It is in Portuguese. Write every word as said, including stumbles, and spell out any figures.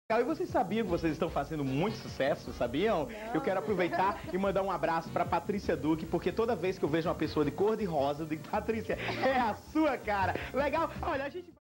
E vocês sabiam que vocês estão fazendo muito sucesso, sabiam? Não. Eu quero aproveitar e mandar um abraço para Patrícia Duque, porque toda vez que eu vejo uma pessoa de cor de rosa, eu digo, Patrícia, é a sua cara. Legal? Olha, a gente...